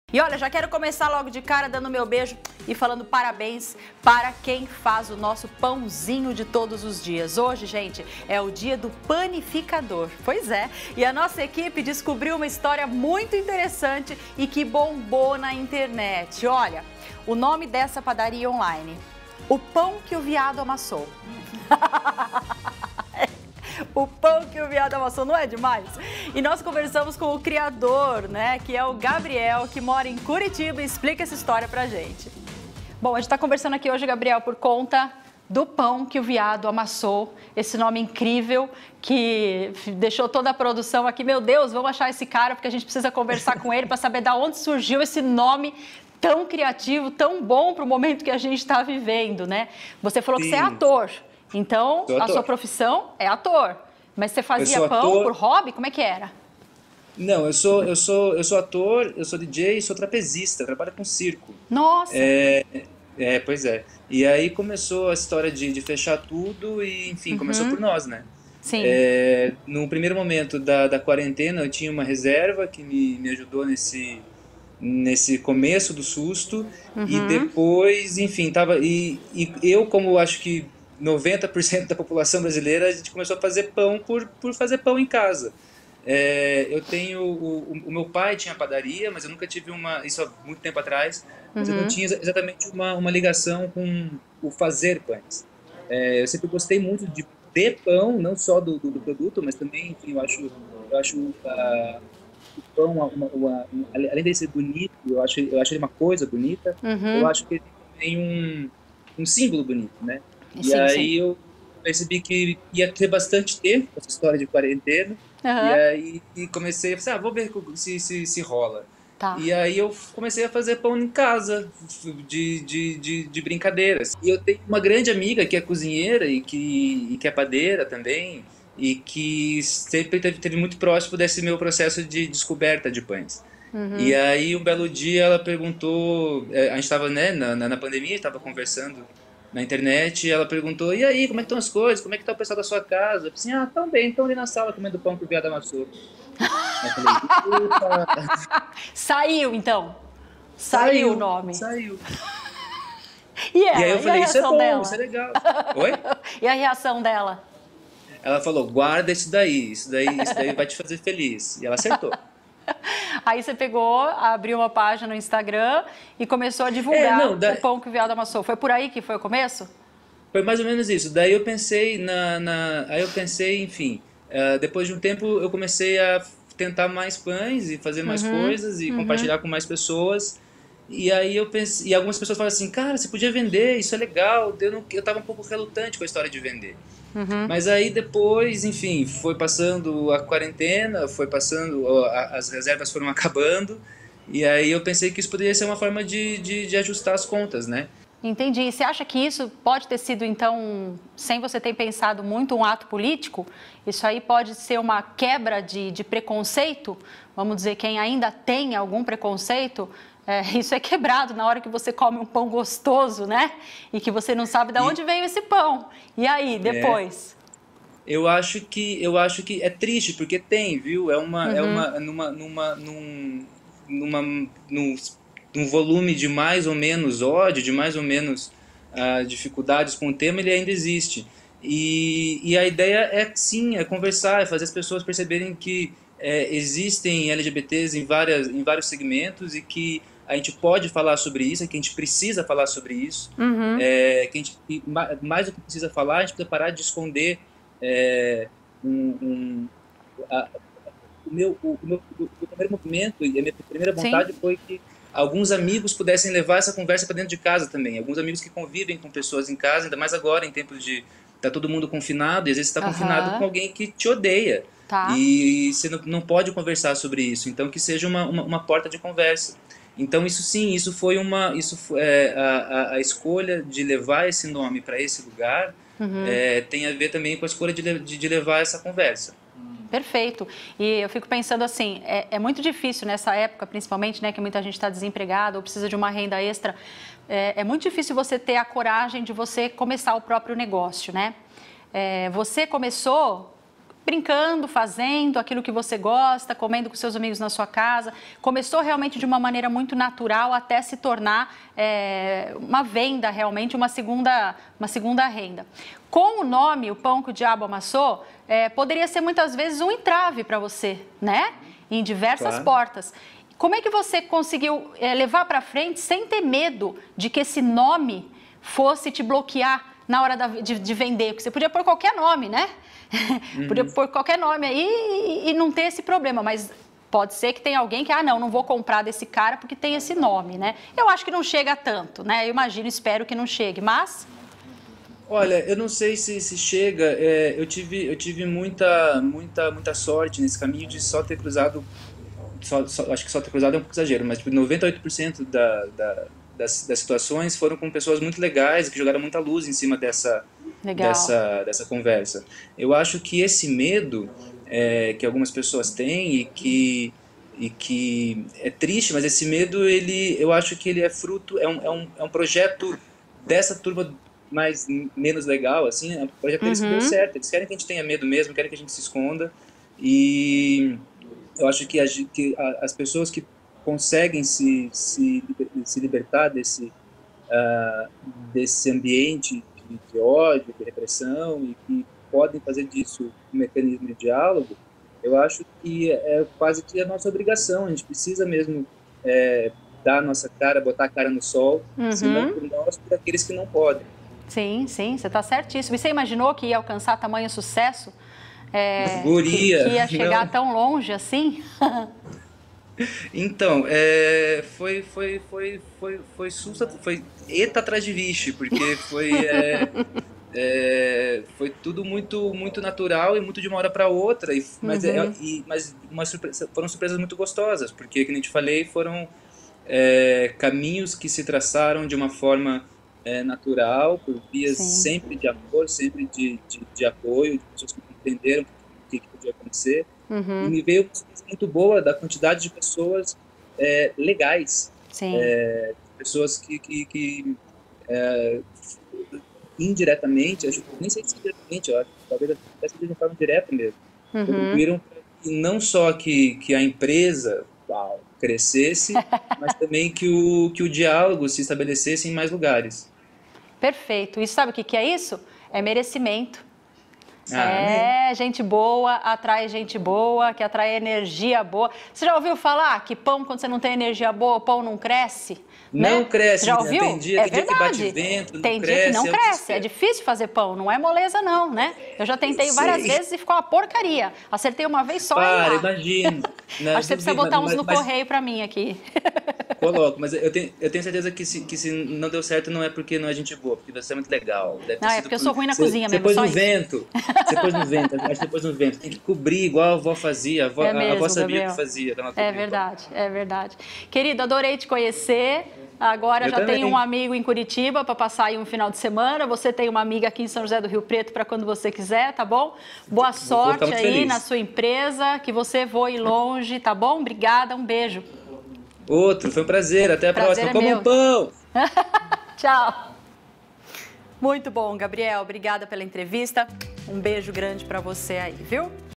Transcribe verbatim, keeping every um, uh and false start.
E olha, já quero começar logo de cara dando meu beijo e falando parabéns para quem faz o nosso pãozinho de todos os dias. Hoje, gente, é o dia do panificador. Pois é, e a nossa equipe descobriu uma história muito interessante e que bombou na internet. Olha, o nome dessa padaria online: O Pão que o Viado Amassou. O pão que o viado amassou, não é demais? E nós conversamos com o criador, né, que é o Gabriel, que mora em Curitiba, e explica essa história pra gente. Bom, a gente tá conversando aqui hoje, Gabriel, por conta do pão que o viado amassou, esse nome incrível que deixou toda a produção aqui. Meu Deus, vamos achar esse cara, porque a gente precisa conversar com ele para saber de onde surgiu esse nome tão criativo, tão bom para o momento que a gente está vivendo, né? Você falou Sim. que você é ator. Então, a sua profissão é ator, mas você fazia pão ator... por hobby? Como é que era? Não, eu sou, eu sou, eu sou ator, eu sou D J, sou trapezista, trabalho com circo. Nossa! É, é pois é. E aí começou a história de, de fechar tudo e, enfim, uhum. começou por nós, né? Sim. É, no primeiro momento da, da quarentena, eu tinha uma reserva que me, me ajudou nesse, nesse começo do susto. Uhum. E depois, enfim, tava... E, e eu, como acho que noventa por cento da população brasileira, a gente começou a fazer pão por, por fazer pão em casa. É, eu tenho, o, o meu pai tinha padaria, mas eu nunca tive uma, isso há muito tempo atrás, mas uhum. eu não tinha exatamente uma, uma ligação com o fazer pães. É, eu sempre gostei muito de ter pão, não só do, do, do produto, mas também, enfim, eu acho, eu acho uh, o pão, uma, uma, uma, além de ser bonito, eu acho, eu acho ele uma coisa bonita, uhum. eu acho que ele tem um, um símbolo bonito, né? E sim, aí sim. eu percebi que ia ter bastante tempo essa história de quarentena. Uhum. E aí e comecei a pensar, ah, vou ver se, se, se rola. Tá. E aí eu comecei a fazer pão em casa, de, de, de, de brincadeiras. E eu tenho uma grande amiga que é cozinheira e que, e que é padeira também, e que sempre teve, teve muito próximo desse meu processo de descoberta de pães. Uhum. E aí um belo dia ela perguntou, a gente estava né, na, na pandemia, estava conversando na internet, e ela perguntou, e aí, como é que estão as coisas? Como é que está o pessoal da sua casa? Eu falei assim, ah, tão bem, estão ali na sala comendo pão que o viado amassou. Aí eu falei, saiu, então? Saiu, saiu o nome. Saiu. E, ela, e aí eu e falei, isso é bom, dela? isso é legal. Oi? E a reação dela? Ela falou, guarda isso daí, isso daí, isso daí vai te fazer feliz. E ela acertou. Aí você pegou, abriu uma página no Instagram e começou a divulgar é, não, da... o pão que o viado amassou. Foi por aí que foi o começo? Foi mais ou menos isso. Daí eu pensei, na, na... aí eu pensei, enfim, uh, depois de um tempo eu comecei a tentar mais pães e fazer mais uhum, coisas e uhum. compartilhar com mais pessoas. E aí eu pensei, e algumas pessoas falaram assim, cara, você podia vender, isso é legal. Eu, não, eu tava um pouco relutante com a história de vender. Uhum. Mas aí depois, enfim, foi passando a quarentena, foi passando, as reservas foram acabando, e aí eu pensei que isso poderia ser uma forma de, de, de ajustar as contas, né? Entendi. E você acha que isso pode ter sido, então, sem você ter pensado muito, um ato político? Isso aí pode ser uma quebra de, de preconceito? Vamos dizer, quem ainda tem algum preconceito, é, isso é quebrado na hora que você come um pão gostoso, né? E que você não sabe de onde e... veio esse pão. E aí, depois? É, eu acho que eu acho que é triste, porque tem, viu? É uma, uhum. é uma numa, numa, num, numa, num, num volume de mais ou menos ódio, de mais ou menos uh, dificuldades com o tema, ele ainda existe. E, e a ideia é, sim, é conversar, é fazer as pessoas perceberem que é, existem L G B Ts em, várias, em vários segmentos e que a gente pode falar sobre isso, que a gente precisa falar sobre isso, uhum. é, que a gente, mais do que precisa falar, a gente precisa parar de esconder é, um, um, a, o, meu, o, meu, o meu primeiro movimento e a minha primeira vontade Sim. foi que alguns amigos pudessem levar essa conversa para dentro de casa também, alguns amigos que convivem com pessoas em casa, ainda mais agora em tempos de tá todo mundo confinado, e às vezes está uhum. confinado com alguém que te odeia, tá. e você não, não pode conversar sobre isso, então que seja uma, uma, uma porta de conversa. Então isso sim, isso foi uma, isso é, a, a escolha de levar esse nome para esse lugar uhum. é, tem a ver também com a escolha de, de, de levar essa conversa. Perfeito. E eu fico pensando assim, é, é muito difícil nessa época, principalmente, né, que muita gente está desempregada ou precisa de uma renda extra, é, é muito difícil você ter a coragem de você começar o próprio negócio, né? É, você começou brincando, fazendo aquilo que você gosta, comendo com seus amigos na sua casa. Começou realmente de uma maneira muito natural até se tornar é, uma venda realmente, uma segunda, uma segunda renda. Com o nome, o pão que o diabo amassou, é, poderia ser muitas vezes um entrave para você, né? Em diversas Claro. portas. Como é que você conseguiu é, levar para frente sem ter medo de que esse nome fosse te bloquear na hora da, de, de vender? Porque você podia pôr qualquer nome, né? Uhum. Podia pôr qualquer nome aí e, e não ter esse problema, mas pode ser que tenha alguém que, ah, não, não vou comprar desse cara porque tem esse nome, né? Eu acho que não chega tanto, né? Eu imagino, espero que não chegue, mas... Olha, eu não sei se, se chega, é, eu tive, eu tive muita, muita, muita sorte nesse caminho de só ter cruzado, só, só, acho que só ter cruzado é um pouco exagero, mas tipo, noventa e oito por cento da, da, das, das situações foram com pessoas muito legais, que jogaram muita luz em cima dessa, dessa, dessa conversa. Eu acho que esse medo é, que algumas pessoas têm e que, e que é triste, mas esse medo, ele, eu acho que ele é fruto, é um, é um, é um projeto dessa turma mais menos legal, assim, o projeto deles uhum. que deu certo. Eles querem que a gente tenha medo mesmo, querem que a gente se esconda. E eu acho que, a, que a, as pessoas que conseguem se, se, se libertar desse, uh, desse ambiente de, de ódio, de repressão, e que podem fazer disso um mecanismo de diálogo, eu acho que é quase que a nossa obrigação. A gente precisa mesmo é, dar a nossa cara, botar a cara no sol, uhum. se não por nós, por aqueles que não podem. Sim, sim, você está certíssimo. E você imaginou que ia alcançar tamanho sucesso? É, Guria, que, que ia chegar não. tão longe assim? Então, é, foi, foi, foi, foi, foi susto, foi eta atrás de vixe, porque foi, é, é, foi tudo muito, muito natural e muito de uma hora para outra, e, mas, uhum. é, e, mas uma surpresa, foram surpresas muito gostosas, porque, como eu te falei, foram é, caminhos que se traçaram de uma forma é, natural, por vias Sim. sempre de amor, sempre de, de, de apoio, de pessoas que entenderam o que, que podia acontecer. Uhum. E me veio uma surpresa muito boa da quantidade de pessoas é, legais, é, pessoas que, que, que é, indiretamente, acho, nem sei se diretamente, eu acho, talvez até seja de forma direta mesmo, uhum. contribuíram para que não só que, que a empresa uau, crescesse, mas também que o, que o diálogo se estabelecesse em mais lugares. Perfeito. E sabe o que, que é isso? É merecimento. Ah, é, né? Gente boa atrai gente boa, que atrai energia boa. Você já ouviu falar que pão, quando você não tem energia boa, o pão não cresce? Não né? cresce, já ouviu? Tem dia, é tem verdade. dia que bate vento, não tem cresce. dia que não é cresce, é difícil fazer pão, não é moleza não, né? Eu já tentei várias Sei. vezes e ficou uma porcaria. Acertei uma vez só Para, e lá. imagino. Não, Acho que você precisa botar uns mas, no mas, correio pra mim aqui. Coloco, mas eu tenho, eu tenho certeza que se, que se não deu certo não é porque não é gente boa, porque você é muito legal. Deve não, é porque eu sou ruim na você, cozinha você mesmo, pôs só no isso. vento, você pôs no vento, acho que depois no vento. Tem que cobrir igual a avó fazia, a avó, é mesmo, a avó sabia Gabriel. o que fazia. É verdade, é verdade. Querido, adorei te conhecer. Agora eu já também. tenho um amigo em Curitiba para passar aí um final de semana. Você tem uma amiga aqui em São José do Rio Preto para quando você quiser, tá bom? Boa sorte aí feliz. na sua empresa, que você voe longe, tá bom? Obrigada, um beijo. Outro, foi um prazer. Até a prazer próxima. É Coma um pão! Tchau. Muito bom, Gabriel. Obrigada pela entrevista. Um beijo grande para você aí, viu?